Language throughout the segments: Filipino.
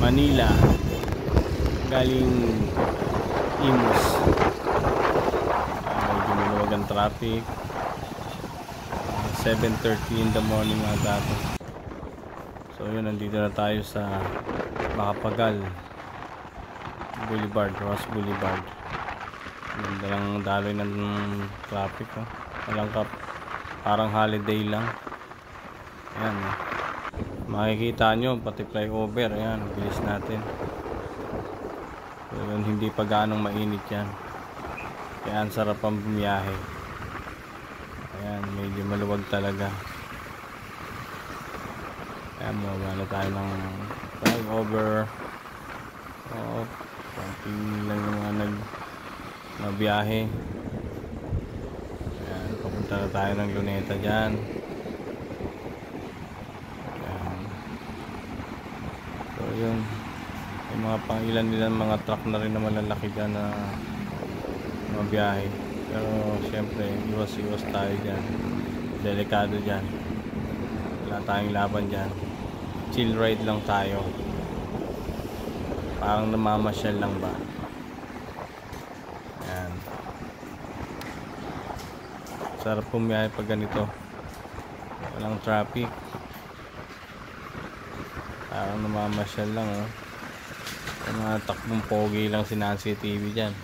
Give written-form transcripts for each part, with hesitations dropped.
Manila galing Imus. Medyo maluwag ang traffic. 7:30 in the morning mga dato. So yun, nandito na tayo sa Macapagal Boulevard, Ross Boulevard. Ganda lang daloy ng traffic, oh. Walang parang holiday lang. Ayan, makikita nyo pati flyover. Ayan, bilis natin. So yun, hindi pa ganong mainit yan, kaya ang sarap ang bumiyahe. Ayan, medyo maluwag talaga. Ayan, mawala tayo ng flyover. Konting lang yung mga nagbiyahe. Ayan, papunta na tayo ng Luneta dyan. Ayan. So yun, yung mga pangilan nilang mga truck na rin na malalaki dyan na mabiyahe. Pero syempre, iwas tayo dyan. Delikado dyan. Wala tayong laban dyan. Chill ride lang tayo. Parang namamasyal lang ba. Ayan. Sarap pumiyahe pag ganito. Walang traffic. Parang namamasyal lang, oh. Yung mga takbong pogi lang si Nancy TV dyan.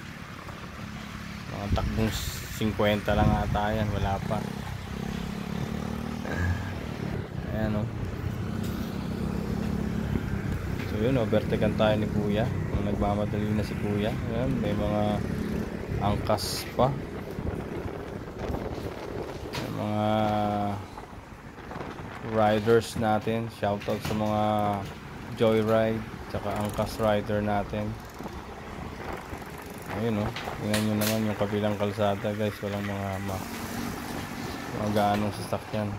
Mga takbong 50 lang ata yan. Wala pa. Ayan, oh. So yun, overtaken tayo ni Kuya. Nagmamadali na si Kuya. Ayan, may mga angkas pa. May mga riders natin. Shoutout sa mga joyride tsaka angkas rider natin. Ayun, oh. Tingnan nyo naman yung kabilang kalsada, guys. Walang mga gaanong sasakyan.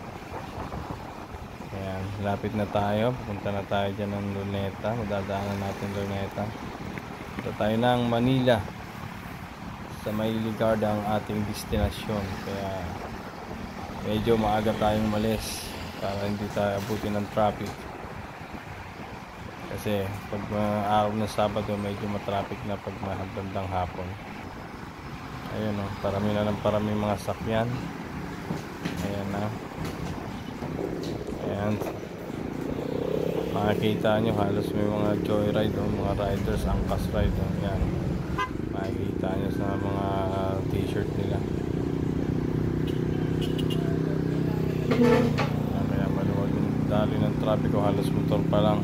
Ayan, lapit na tayo. Pupunta na tayo dyan ng Luneta. Madadaanan natin Luneta. Punta tayo ng Manila. Sa Mailigarda ang ating destinasyon. Kaya medyo maaga tayong malis para hindi tayo abutin ng traffic. Kasi pag araw ng Sabado medyo matraffic na pag bandang hapon. Ayun, oh, parami na ng parami mga sakyan. Ayan na. Ayan, makikita nyo halos may mga joyride o mga riders, angkas ride, oh. Ayan, makikita nyo sa mga t-shirt nila. Ayan, kaya maluwag yung dali ng traffic o halos motor pa lang.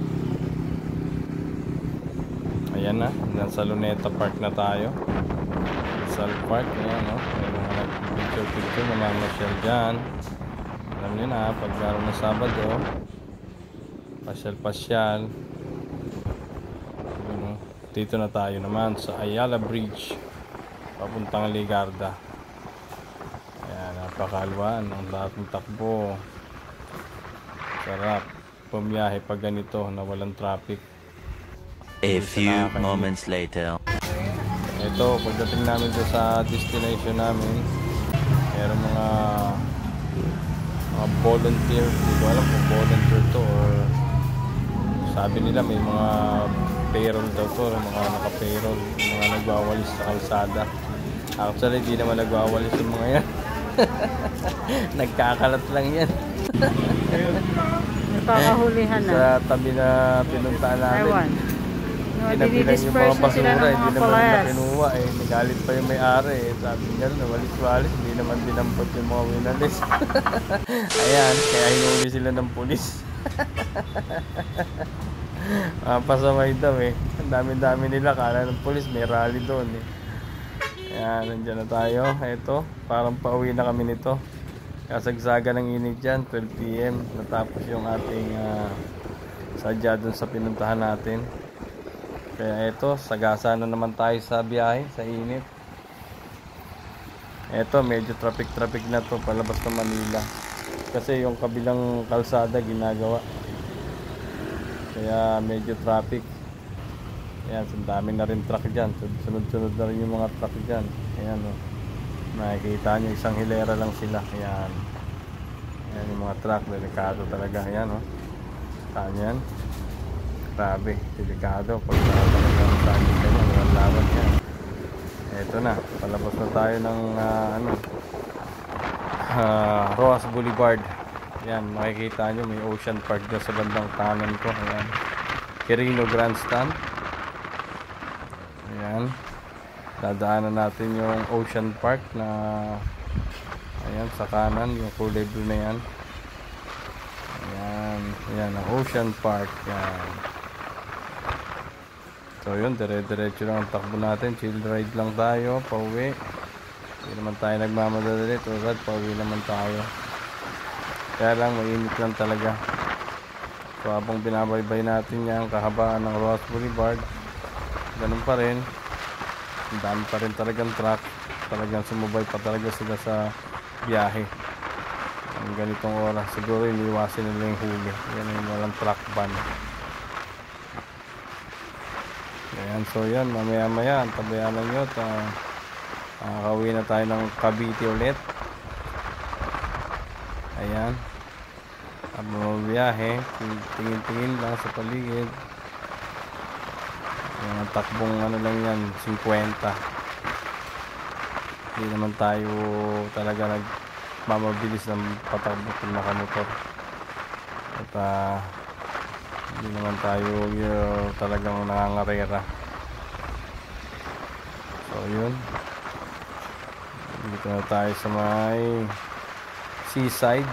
Ayan na, nasa Luneta Park na tayo. Rizal Park, ayan, no? May mga nag-picture namamasyal dyan. Alam nyo na, pag araw ng Sabado, pasyal-pasyal. Dito na tayo naman sa Ayala Bridge, papuntang Ligarda. Ayan, napakalwan ang dating takbo. Sarap pumiyahe pag ganito na walang traffic. A few moments later. Ito, pagdating namin sa destination namin, meron mga volunteer. Hindi ko alam kung volunteer to or sabi nila may mga payroll daw to, mga naka-payroll, mga nagwawalis sa kalsada. Actually, di naman nagwawalis yung mga yan. Nagkakalat lang yan. Nagkakahulihan na. Sa tabi na pinuntaan namin. Ewan. Pinabilan yung mga basura, hindi naman nila kinuha eh. Nagalit pa yung may-ari eh. Sabi niya, nawalis-walis, hindi naman dinampot yung mga winalis. Ayan, kaya hinuli sila ng pulis. Pasamay daw eh. Ang dami-dami nila, kala ng pulis may rally doon eh. Ayan, nandiyan na tayo. Ito, parang pauwi na kami nito. Kasagsaga ng init dyan, 12 PM. Natapos yung ating sadya doon sa pinuntahan natin. Kaya ito, sagasa na naman tayo sa biyahe, sa init. Ito, medyo traffic na to palabas ng Manila. Kasi yung kabilang kalsada ginagawa. Kaya medyo traffic. Ayan, so dami na rin truck dyan. Sunod-sunod na rin yung mga truck dyan. Ayan, oh. Nakikita nyo, isang hilera lang sila. Ayan. Ayan yung mga truck, delikado talaga. Ayan, oh. Saan yan? Grabe, delikado pag talagang sali ka niya, walang laban yan. Eto na, palabas na tayo ng Roas Boulevard. Yan, makikita nyo may Ocean Park dyan sa bandang kanan ko. Ayan, Quirino Grandstand. Ayan, dadaanan natin yung Ocean Park na ayan sa kanan, yung kulay blue na yan. Ayan, ayan ang Ocean Park. Yan. So yun, dire-diretso lang ang takbo natin. Chill ride lang tayo, pauwi. Hindi naman tayo nagmamadali. Tulad, pauwi naman tayo. Kaya lang, mainit lang talaga. So habang binabaybay natin yan, kahabaan ng Roas Boulevard, ganun pa rin. Ang dami pa rin talagang truck. Talagang sumubay pa talaga sila sa biyahe. Ang ganitong oras, siguro iniwasin nila yung huli. Yan yung walang truck ban. Ayan, so yan, mamaya-maya, tabayanan nyo. Kakauwi na tayo ng Cavite ulit. Ayan. Habang mabiyahe, tingin-tingin lang sa paligid. Ayan, takbong ano lang yan, 50. Hindi naman tayo talaga nagmamabilis ng patakbo kung nakamotor. At hindi naman tayo talagang nangangarera. So yun, dito na tayo sa may seaside.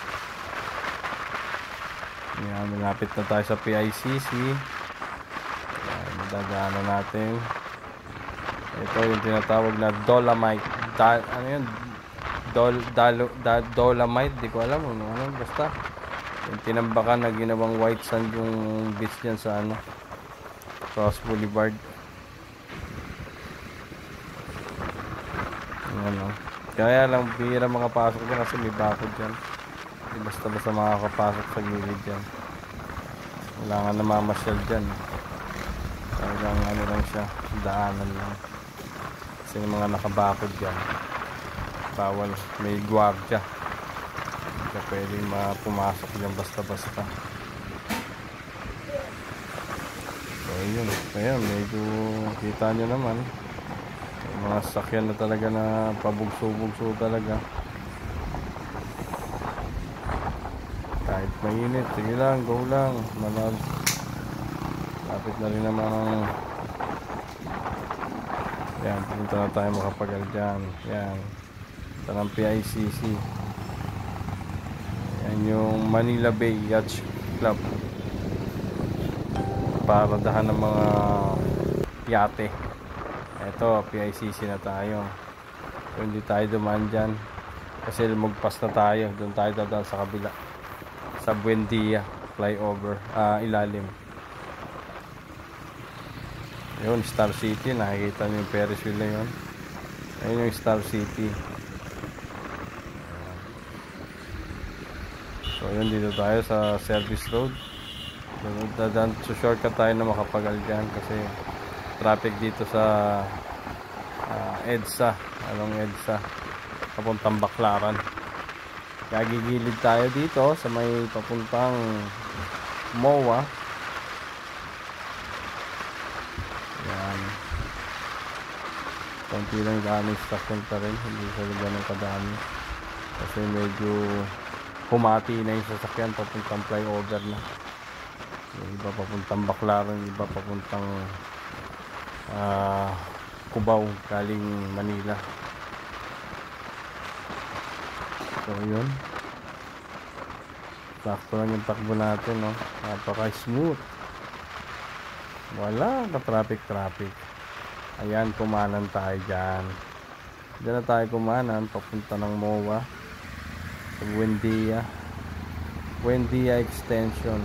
Yan, malapit na tayo sa PICC. Yan, dadaanan natin. Ito yung tinatawag na Dolomite. Ano yun? Dolomite, di ko alam ano, basta yung tinambakan na ginawang white sand yung beach dyan sa Roas Boulevard. Ayan, kaya lang bihira makapasok dyan kasi may bakod dyan. Hindi basta makakapasok sa gilid dyan. Wala nga namamasyal dyan. Talagang ano lang siya, daanan lang. Kasi yung mga nakabakod dyan, bawal, may gwardiya. Hindi pwede pumasok dyan basta-basta. So yun, ayan, medyo kita nyo naman yung mga sasakyan na talaga na pabugso-bugso talaga. Kahit mainit, sige lang, go lang. Lapit na rin naman ang yan, punta na tayo makapagal dyan. Yan, ito ng PICC. Yan yung Manila Bay Yacht Club, paradahan ng mga yate. Ito, PICC na tayo. So, hindi tayo dumaan dyan kasi lumagpas na tayo. Doon tayo dadaan sa kabila, sa Buendia flyover, ilalim. Yun, Star City, nakikita nyo yung Ferris wheel na yun. Ayun yung Star City. So yun, dito tayo sa Service Road. So shortcut tayo na makapagal dyan kasi traffic dito sa EDSA, along EDSA papuntang Baclaran. Kaya gigilid tayo dito sa may papuntang MOA. Yan, konti lang dami station pa rin, hindi sa ganun kadami kasi medyo humati na yung sasakyan papuntang flyover na. Yung iba papuntang Baclaran, iba papuntang Cubao galing Manila. So yun, sakto lang yung takbo natin, no? Napaka smooth, wala ka traffic. Ayan, kumanan tayo dyan. Diyan na tayo kumanan papunta ng MOA sa Buendia Extension.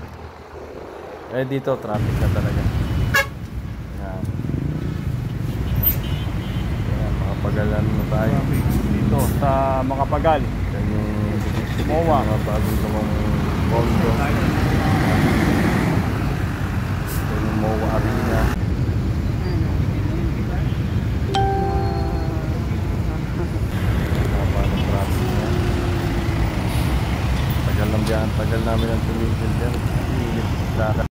Dito traffic na talaga. Ayan, makapagalan na tayo dito sa Makapagal. yan yung MOA. mga bagong lumang condo. Yan yung MOA Arena. Tagal namin ang tumigil dyan. Init sa